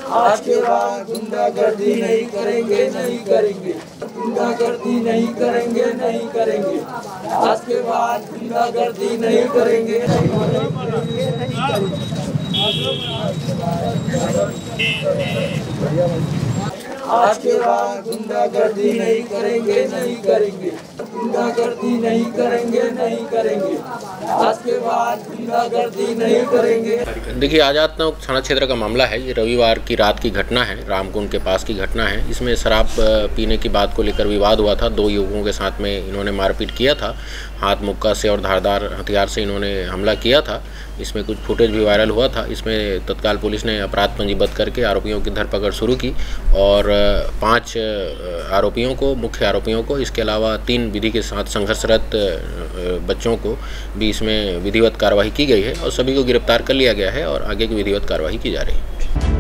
आज के बाद गुंडागर्दी नहीं करेंगे, नहीं करेंगे। गुंडागर्दी नहीं करेंगे, नहीं करेंगे। आज के बाद गुंडागर्दी नहीं करेंगे, नहीं करेंगे, नहीं करेंगे। आज के बाद गुंडागर्दी नहीं करेंगे, नहीं करेंगे। गुंडागर्दी नहीं करेंगे, नहीं करेंगे। आज के बाद गुंडागर्दी नहीं करेंगे। देखिए, आज़ाद नगर थाना क्षेत्र का मामला है। ये रविवार की रात की घटना है, रामकुंड के पास की घटना है। इसमें शराब पीने की बात को लेकर विवाद हुआ था। दो युवकों के साथ में इन्होंने मारपीट किया था, हाथ मुक्का से और धारदार हथियार से इन्होंने हमला किया था। इसमें कुछ फुटेज भी वायरल हुआ था। इसमें तत्काल पुलिस ने अपराध पंजीबद्ध करके आरोपियों की धरपकड़ शुरू की और 5 आरोपियों को, मुख्य आरोपियों को, इसके अलावा 3 विधि के साथ संघर्षरत बच्चों को भी इसमें विधिवत कार्रवाई की गई है और सभी को गिरफ्तार कर लिया गया है और आगे की विधिवत कार्रवाई की जा रही है।